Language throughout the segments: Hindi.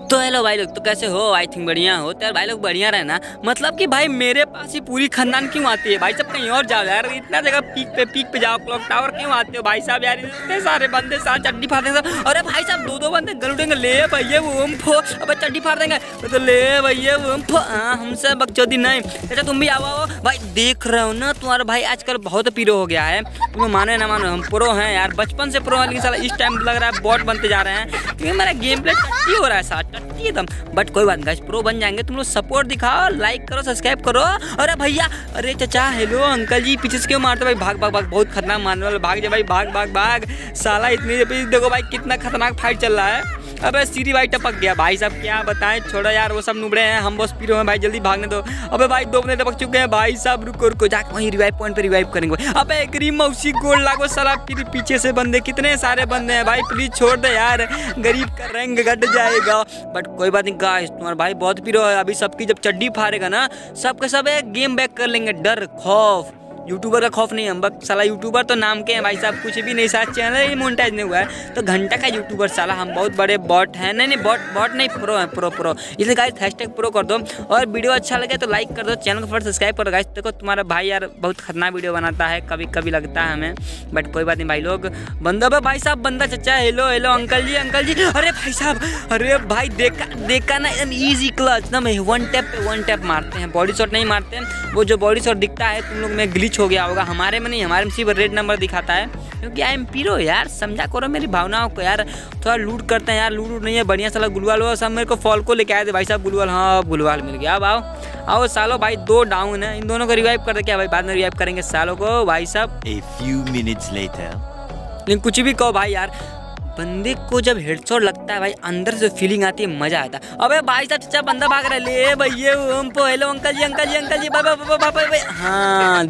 तो हेलो भाई लोग, तो कैसे हो? आई थिंक बढ़िया हो। तो यार भाई लोग बढ़िया रहना, मतलब कि भाई मेरे पास ही पूरी खानदान क्यों आती है भाई? सब कहीं और जाओ यार, इतना जगह पीक पे जाओ, क्लॉक टावर क्यों आते हो भाई साहब? यार इतने सारे बंदे साथ चड्डी फाड़ देंगे। अरे भाई साहब दो दो बंदे गलुटेंगे, ले भैया वो अब चड्डी फाड़ देंगे तो ले भैया वो हमसे बकचोदी नहीं। अच्छा तुम भी आओ भाई, देख रहे हो ना तुम्हारा भाई आजकल बहुत पीरो हो गया है। तुम्हें माने ना मानो हम प्रो हैं यार, बचपन से प्रो हैं, लेकिन साला इस टाइम लग रहा है बॉट बनते जा रहे हैं क्योंकि मेरा गेम प्ले टट्टी हो रहा है साथ टट्टी एकदम। बट कोई बात नहीं, प्रो बन जाएंगे। तुम लोग सपोर्ट दिखाओ, लाइक करो, सब्सक्राइब करो। अरे भैया, अरे चाचा, हेलो अंकल जी, पीछे से क्यों मारते भाई? भाग भाग भाग, बहुत खतरनाक मारने वाला, भाग जा भाई, भाग भाग भाग साला। इतनी देखो भाई कितना खतरनाक फाइट चल रहा है। अबे सीरी भाई टपक गया भाई साहब, क्या बताएं, छोड़ो यार वो सब नुबड़े हैं, हम बस पीरो हैं भाई, जल्दी भागने दो। अबे भाई दो बंदे टपक चुके हैं भाई साहब, रुको जाके वहीं रिवाइव पॉइंट पे रिवाइव करेंगे। अबे गरीब मौसी गोल लागो साला, फिर पीछे से बंदे कितने सारे बंदे हैं भाई, प्लीज छोड़ दे यार, गरीब का रंग घट जाएगा। बट कोई बात नहीं गाइस, तुम्हारा भाई बहुत पीरो है। अभी सबकी जब चड्डी फाड़ेगा ना, सब के सब एक गेम बैक कर लेंगे। डर खौफ यूट्यूबर का खौफ नहीं, हम बस साला यूट्यूबर तो नाम के हैं भाई साहब, कुछ भी नहीं, साथ चैनल ही मोनेटाइज नहीं हुआ है तो घंटा का यूट्यूबर साला। हम बहुत बड़े बॉट हैं, नहीं बॉट नहीं, प्रो है, प्रो। इसलिए गाइस हैशटैग प्रो कर दो, और वीडियो अच्छा लगे तो लाइक कर दो, चैनल को फटाफट सब्सक्राइब करो गाइस। देखो तुम्हारा भाई यार बहुत खतरनाक वीडियो बनाता है, कभी कभी लगता है हमें, बट कोई बात नहीं भाई लोग। बंदा भाई साहब, बंदा चचा, हेलो अंकल जी। अरे भाई साहब, अरे भाई देखा ना, एकदम easy clutch no, one tap मारते हैं, बॉडी शॉट नहीं मारते हैं। वो जो बॉडी शॉट दिखता है तुम लोग में ग्लिच हो गया होगा, हमारे में नहीं, हमारे में सिर्फ रेड नंबर दिखाता है क्योंकि आई एम पीरो यार। समझा करो मेरी भावनाओं को यार, थोड़ा लूट करते हैं यार, लूट नहीं है बढ़िया साला। गुलवाल हो सब, मेरे को फॉल को लेके आए थे भाई साहब, गुलवाल, हाँ गुलवाल मिल गया। अब आओ सालो भाई, दो डाउन है, इन दोनों को रिवाइव कर दे क्या भाई, बाद में रिवाइव करेंगे सालों को भाई साहब। A few minutes later. लेकिन कुछ भी कहो भाई यार, बंदे को जब हेडशॉट लगता है भाई, अंदर से फीलिंग आती है, मजा आता है। अबे भाई साहब चाचा बंदा भाग रहा है, ले भैया हेलो अंकल जी बाबा। हाँ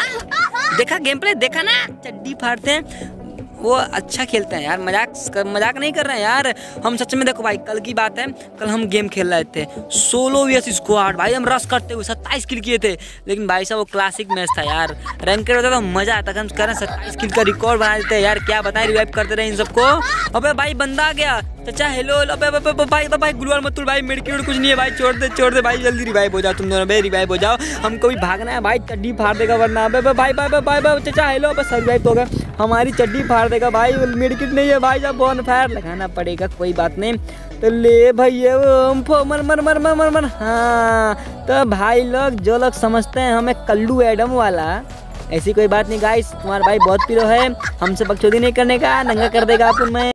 देखा गेम प्ले, देखा ना, चड्डी फाड़ते हैं, वो अच्छा खेलते हैं यार, मजाक नहीं कर रहे हैं यार हम सच में। देखो भाई कल की बात है, कल हम गेम खेल रहे थे सोलो vs स्क्वाड भाई, हम रश करते हुए 27 किल किए थे। लेकिन भाई साहब वो क्लासिक मैच था यार, रैंकेड होता तो मजा आता, हम करें 27 किल का रिकॉर्ड बना देते यार, क्या बताएं, रिवाइव करते रहे इन सबको। अबे भाई बंदा आ गया चाचा, हेलो। अबे भाई गुलवार मत भाई, मेडिकेट कुछ नहीं है भाई, छोड़ दे भाई, जल्दी रिवाइव हो जाओ तुम दोनों भाई, रिवाइव हो जाओ, हमको भी भागना है भाई, चड्डी फाड़ देगा वरना। अबे भाई चाचा हेलो, बस रिवाइव तो हो गया, हमारी चड्डी फाड़ देगा भाई, मेडिकेट नहीं है भाई साहब, बॉन फायर लगाना पड़ेगा, कोई बात नहीं। तो ले भैया मर। हाँ तो भाई लोग, जो लोग समझते हैं हमें कल्लू एडम वाला, ऐसी कोई बात नहीं गाइस, तुम्हारा भाई बहुत पीरो है, हमसे बकचोदी नहीं करने का, नंगा कर देगा आप उनमें।